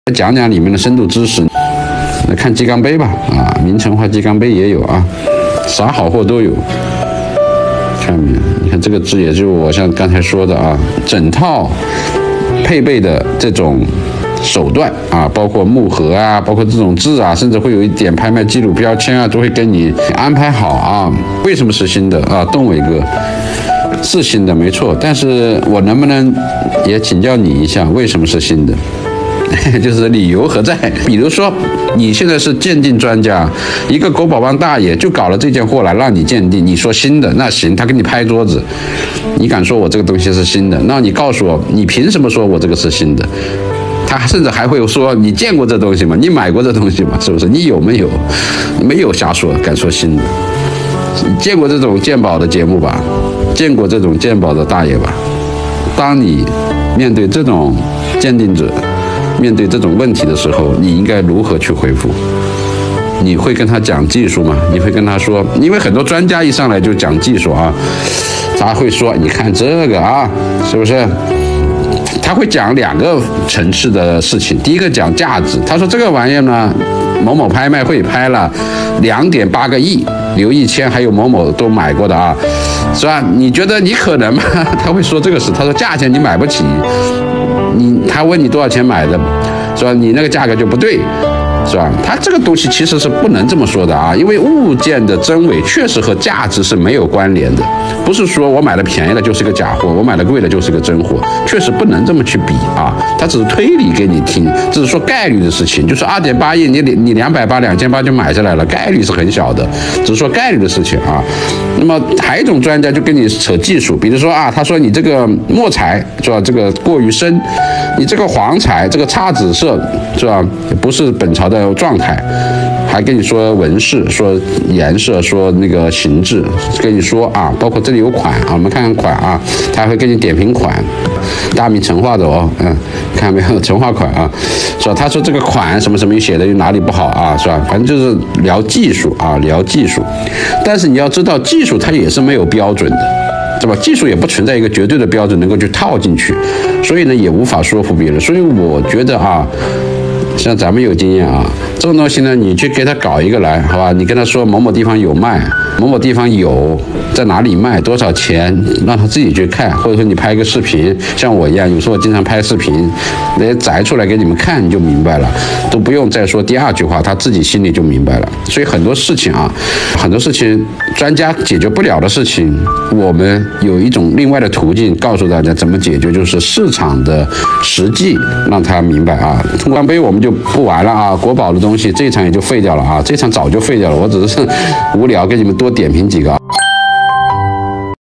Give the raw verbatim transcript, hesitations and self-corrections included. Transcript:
讲讲里面的深度知识。来看鸡缸杯吧，啊，明成化鸡缸杯也有啊，啥好货都有。看没有？你看这个字，也就是我像刚才说的啊，整套配备的这种手段啊，包括木盒啊，包括这种字啊，甚至会有一点拍卖记录标签啊，都会跟你安排好啊。为什么是新的啊？邓伟哥是新的没错，但是我能不能也请教你一下，为什么是新的？就是理由何在？比如说，你现在是鉴定专家，一个国宝帮大爷就搞了这件货来让你鉴定，你说新的，那行，他给你拍桌子，你敢说我这个东西是新的？那你告诉我，你凭什么说我这个是新的？他甚至还会说，你见过这东西吗？你买过这东西吗？是不是？你有没有？没有瞎说，敢说新的？你见过这种鉴宝的节目吧？见过这种鉴宝的大爷吧？当你面对这种鉴定者，面对这种问题的时候，你应该如何去回复？你会跟他讲技术吗？你会跟他说，因为很多专家一上来就讲技术啊，他会说，你看这个啊，是不是？他会讲两个层次的事情。第一个讲价值，他说这个玩意儿呢，某某拍卖会拍了两点八个亿，刘一谦还有某某都买过的啊，是吧？你觉得你可能吗？他会说这个事。他说价钱你买不起。你他问你多少钱买的，是吧？你那个价格就不对，是吧？他这个东西其实是不能这么说的啊，因为物件的真伪确实和价值是没有关联的，不是说我买的便宜了就是个假货，我买的贵了就是个真货，确实不能这么去比啊。他只是推理给你听，只是说概率的事情，就是二点八亿，你你两百八、两千八就买下来了，概率是很小的，只是说概率的事情啊。那么还有一种专家就跟你扯技术，比如说啊，他说你这个墨彩是吧，这个过于深，你这个黄彩这个差紫色是吧，不是本朝的状态，还跟你说纹饰，说颜色，说那个形制，跟你说啊，包括这里有款啊，我们看看款啊，他还会跟你点评款，大明成化的哦，嗯，看没有成化款啊，是吧？他说这个款什么什么写的哪里不好啊，是吧？反正就是聊技术啊，聊技术，但是你要知道，技术它也是没有标准的。对吧？技术也不存在一个绝对的标准能够去套进去，所以呢也无法说服别人。所以我觉得啊，像咱们有经验啊，这种东西呢，你去给他搞一个来，好吧？你跟他说某某地方有卖，某某地方有，在哪里卖，多少钱，让他自己去看，或者说你拍一个视频，像我一样，有时候我经常拍视频，那些摘出来给你们看，你就明白了，都不用再说第二句话，他自己心里就明白了。所以很多事情啊，很多事情专家解决不了的事情，我们有一种另外的途径告诉大家怎么解决，就是市场的实际，让他明白啊。通关杯我们就不玩了啊，国宝的东西这一场也就废掉了啊，这场早就废掉了，我只是无聊跟你们多点评几个啊。